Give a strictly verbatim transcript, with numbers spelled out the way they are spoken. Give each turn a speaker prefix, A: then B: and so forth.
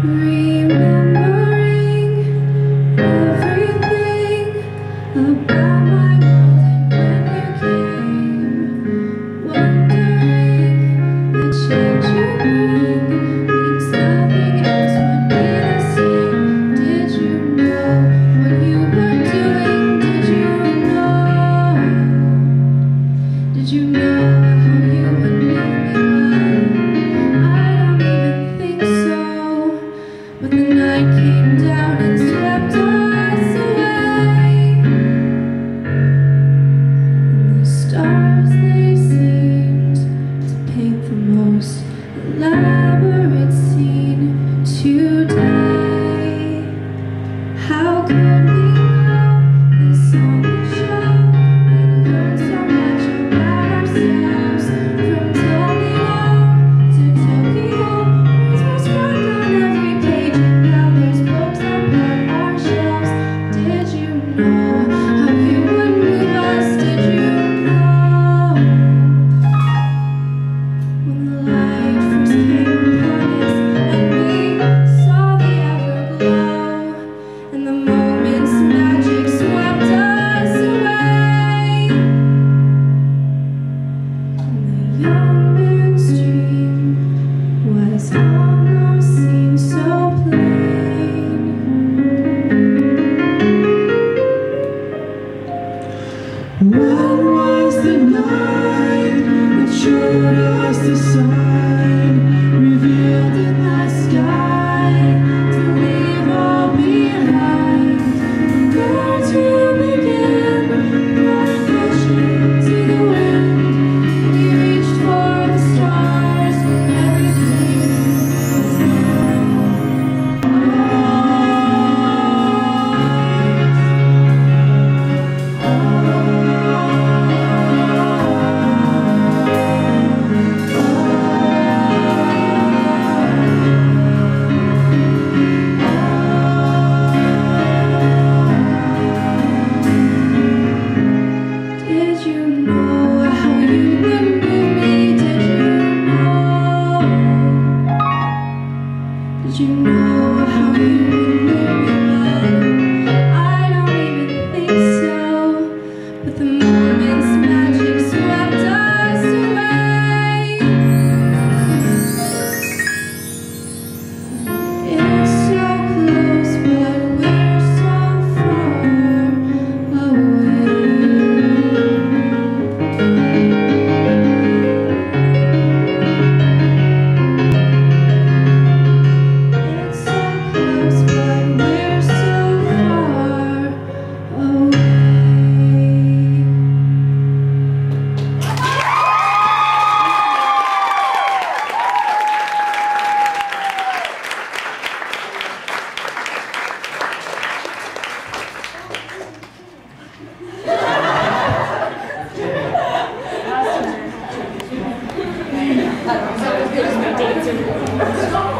A: remembering everything about my world and when you came, wondering the change you bring means nothing else would be the same. Did you know what you were doing? Did you know? Did you know how you would make me love? I don't even think so. But the night came down and swept us away, and the stars, they seemed to paint the most elaborate scene today. How could we know this on the show? We learned so much about ourselves, from Tokyo to Tokyo. Words were scribed on every page, and now there's books upon our shelves. Did you know how you would move us? Did you know? When the light first came upon us and we saw the everglow, and the moment's magic swept us away, and the young man's dream was almost seen so plain.
B: When was the night that showed us the sign, revealed in the sky, to leave all behind? The birds who begin, brought passion to the wind. We reached for the stars, everything was
A: Did you know how you would move me? Did you know? Did you know how you would move me, love? I don't even think so. But the moment's magic swept us away. It's so close, but we're so far away. It's so close, but we're so far away.
C: I don't know, as good as my dates are.